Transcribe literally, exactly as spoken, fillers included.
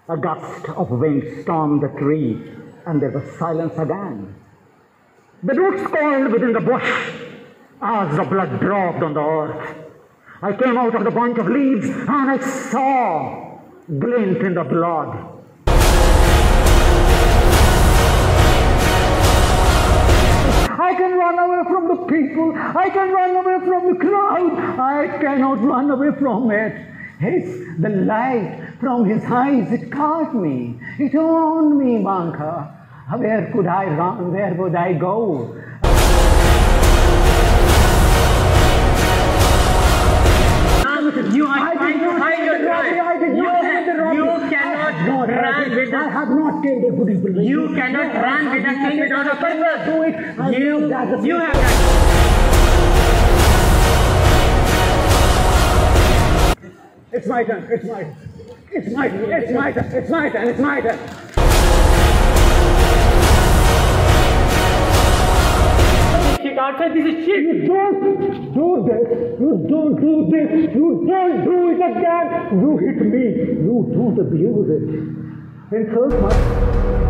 A gust of wind stormed the tree, and there was silence again. The roots coiled within the bush as the blood dropped on the earth. I came out of the bunch of leaves, and I saw glint in the blood. I can run away from the people. I can run away from the crowd. I cannot run away from it. It's the light from his eyes. It caught me. It owned me, Banka. Where could I run? Where would I go? You are trying to hide your crime. You, you cannot run with I have not killed a Buddhist person. You cannot run with a king without a purpose. Do it. You, you have done. It's my turn. It's my turn. It's my turn. It's my turn. It's my turn. It's my turn. Answer, this is shit. You don't do this. You don't do this. You don't do it again. You hit me. You don't abuse it. In so much.